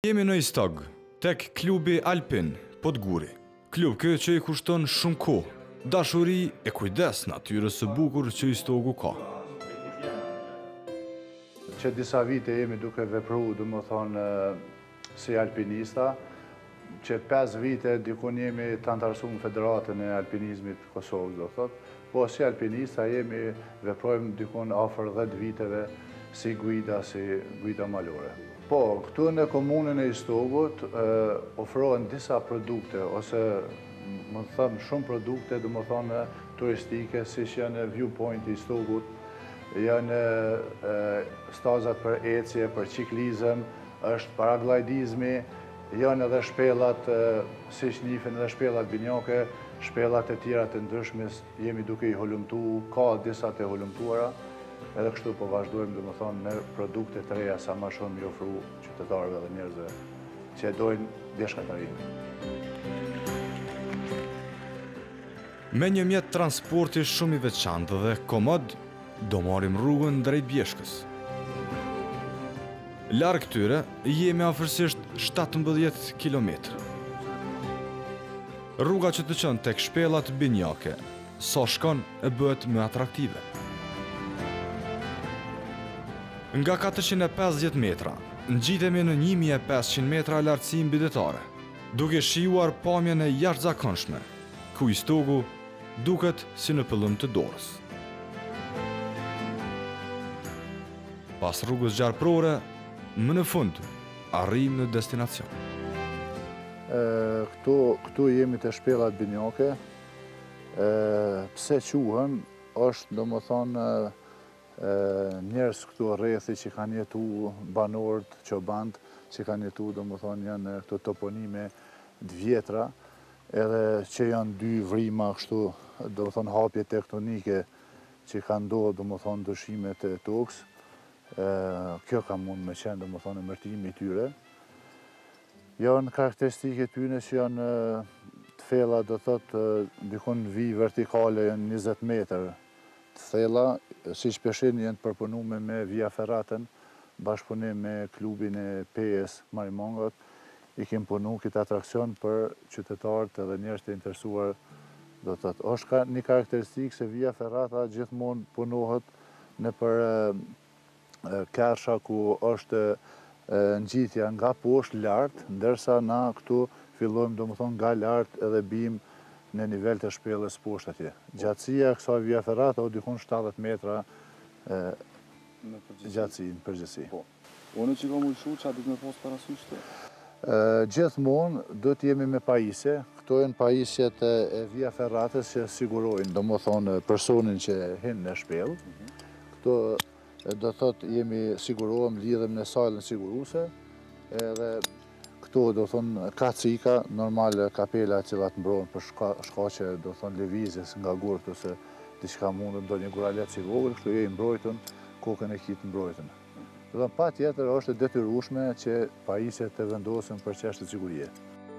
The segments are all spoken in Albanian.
Jemi në Istog, tek klubi Alpin, Podguri. Klub kë që i kushton shumë kohë, dashuri e kujdes natyrës së bukur që Istogu ka. Që disa vite jemi duke vepru, si alpinista, që 5 vite dikun jemi të antarësu në Federatën e Alpinizmit Kosovës, do thot, po si alpinista jemi veprojmë dikun afër 10 viteve si guida malore. Po, këtu në komunën e Istogut ofrohen disa produkte, ose më thëmë shumë produkte, dhe më thonë turistike, si që janë viewpoint i Istogut, janë stazat për ecje, për ciklizëm, është paraglidizmi, janë edhe shpellat, si që njifin edhe shpellat binjake, shpellat e tjera të ndryshme, jemi duke i holumtu, ka disa të holumtuara, edhe kështu po vazhdojmë, dhe më thonë, me produkte të reja sa ma shumë i ofru qytetarëve dhe njerëzve që dojnë bjeshkatarinë. Me një mjet transporti shumë i veçantë dhe komod, do marim rrugën drejt Bjeshkës. Larg këtyre, jemi afërsisht 17 kilometrë. Rruga që të çon tek shpellat binjake, sa shkon e bëhet më atraktive. Nga 450 metra, ngjitemi në 1500 metra lartësi mbydetare, duke shijuar pamjen e jashtëzakonshme, ku Istogu duket si në pëllëm të dorës. Pas rrugës gjarprore, më në fund, arrim në destinacion. Këtu jemi të shpellat binjake, pse quhen, është do më thonë njerës këtu rrethi që kanë jetu banorët, qobant, që kanë jetu, do më thonë, janë këto toponime të vjetra, edhe që janë dy vrima kështu, do më thonë, hapje tektonike që kanë ndodhur, do më thonë, dëshimet e tokës. Kjo ka mund me qenë, do më thonë, emërtimi i tyre. Janë karakteristike tyne që janë të thella, do thotë, dikun vi vertikale janë 20 meter të thella, si shpeshin janë përpunume me Via Ferratën, bashkëpunim me klubin e PS Marimongat, i kemë punu këtë atrakcion për qytetarët edhe njerëz të interesuar, do të thotë. Është një karakteristikë se Via Ferrata gjithmonë punohet në për kersha ku është ngjitja nga poshtë lartë, ndërsa na këtu fillojmë, do më thonë, nga lartë edhe bim në nivel të shpellës poshtë atje. Gjatësia e kësaj Via Ferrata o dikun 70 metra gjatësi në përgjithësi. Unë që ka mujshu, që a du të me posë parasysh të? Gjithmonë do të jemi me pajisje. Këto janë pajisjet e Via Ferratës që sigurojnë, do më thonë, personin që hinë në shpellë. Këto do thotë jemi sigurohem, lidhem në salën siguruse, edhe këto do thonë ka cika, normal kapela cilat mbrohen për shkaqe do thonë lëvizjes nga gurët ose diçka mundë ndonjë guralet si vogël, kështu je i mbrojtën, kokën e kitë mbrojtën. Dhe pa tjetër është detyrueshme që pajisjet të vendosen për çështje të sigurie.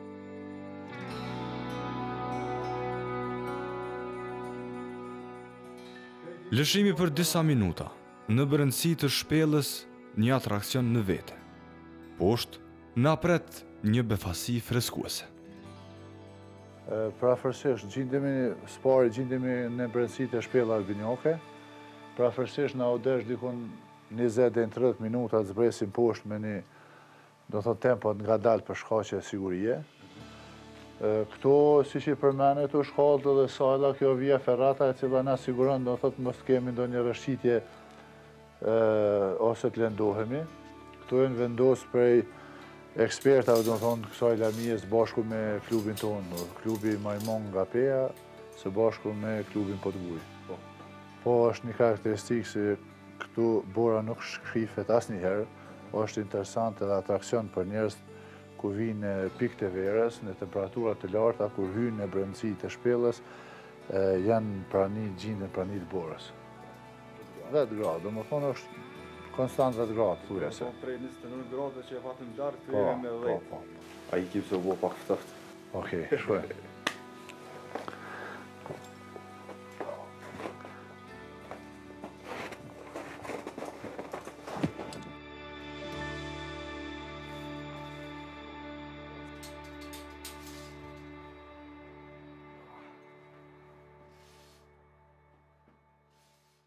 Lëshimi për disa minuta, në brendësi të shpellës një atrakcion në vete. Poshtë, na pret një befasi freskuese. Prafërsisht, gjindemi në brendësi të shpellave binjake, prafërsisht na odesh dikun 20 dhe 30 minuta të zbresim poshtë me një, do thotë, tempo nga dalë për shkaqe sigurie. Këto, si që i përmene, këto shkallët dhe sala, kjo Via Ferrata, e cila na siguron, do thotë, mos kemi ndonjë rëshqitje ose të lëndohemi. Këto e në vendosë prej ekspertave, do thonë, kësaj larmijës bashku me klubin tonë, klubi Marimon nga Peja, së bashku me klubin Podguri. Po, është një karakteristikë se këtu bora nuk shkrifet asnjëherë, është interesant edhe atrakcion për njerëz ku vinë në pikë të verës, në temperatura të larta, kur hynë në brendësi të shpellës, janë gjindën prani të borës. 10 gradë, do më thonë është konstant 10 gradë, thujese. Prej 29 gradë që e fatën lartë, të jemi me 10. Po. A i kipë se u bo pak ftëftë. Okej, shkoj.